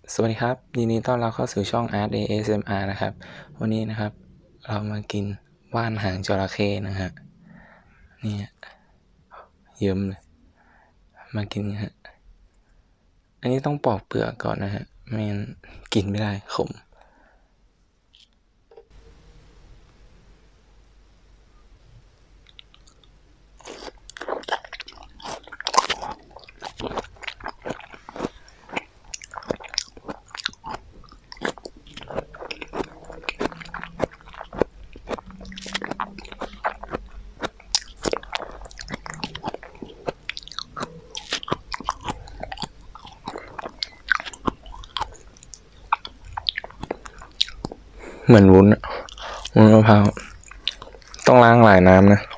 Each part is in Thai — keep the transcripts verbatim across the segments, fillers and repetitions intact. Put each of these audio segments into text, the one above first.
สวัสดีครับยินดีต้อนรับเข้าสู่ช่อง Art เอ เอส เอ็ม อาร์ นะครับวันนี้นะครับเรามากินว่านหางจระเข้นะฮะนี่เยิ้มเลยมากินฮะอันนี้ต้องปอกเปลือกก่อนนะฮะไม่งั้นกินไม่ได้ขมเหมือนวุ้นวุ้นมะพร้าวต้องล้างหลายน้ำนะ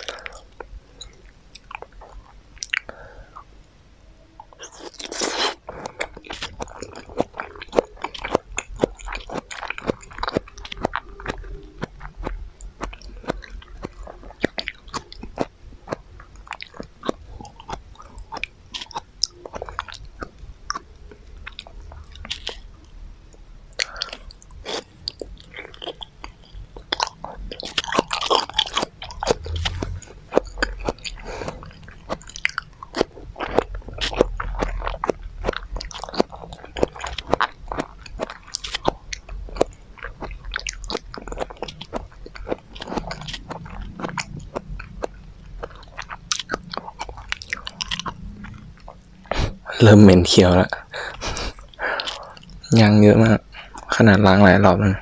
เริ่มเหม็นเขียวแล้วยังเยอะมากขนาดล้างหลายรอบแล้ว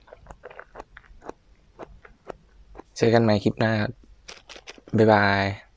เจอกันใหม่คลิปหน้าครับบ๊ายบาย